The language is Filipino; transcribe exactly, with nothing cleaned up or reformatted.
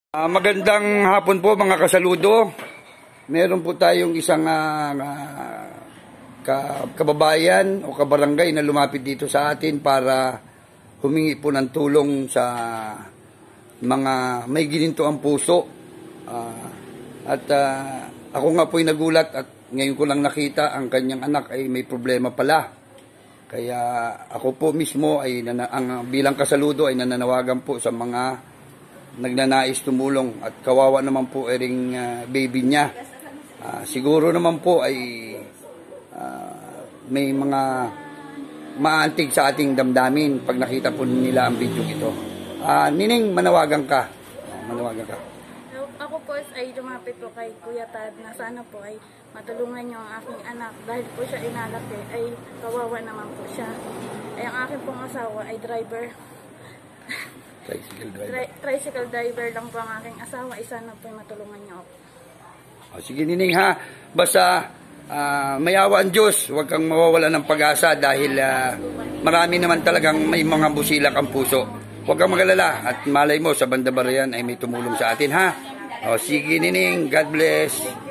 Uh, magandang hapon po mga kasaludo. Meron po tayong isang uh, uh, ka kababayan o kabarangay na lumapit dito sa atin para humingi po ng tulong sa mga may gininto ang puso. Uh, at uh, ako nga po'y nagulat at ngayon ko lang nakita ang kanyang anak ay may problema pala. Kaya ako po mismo ay ang bilang kasaludo ay nananawagan po sa mga nagnanais tumulong at kawawa naman po ay ring uh, baby niya. Uh, siguro naman po ay uh, may mga maantig sa ating damdamin pag nakita po nila ang video ito. Uh, Nining, manawagan ka. Uh, manawagan ka. Ako po ay lumapit po kay Kuya Tad na sana po ay matulungan niyo ang aking anak dahil po siya inalaki ay kawawa naman po siya. Ay ang aking pong asawa ay driver. Tricycle driver. Tri tricycle driver lang po ang aking asawa. Isa na po matulungan niyo ako. O, sige Nining ha. Basta uh, mayawa ang Diyos. Huwag kang mawawala ng pag-asa dahil uh, marami naman talagang may mga busilak ang puso. Huwag kang magalala at malay mo sa Banda Barayan ay may tumulong sa atin ha. O, sige Nining. God bless.